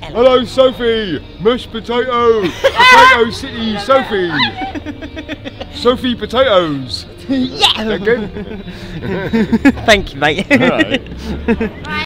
Hello, Sophie. Mashed potato. Potato City, Sophie. Sophie potatoes. Yeah. Again. Thank you, mate. All right.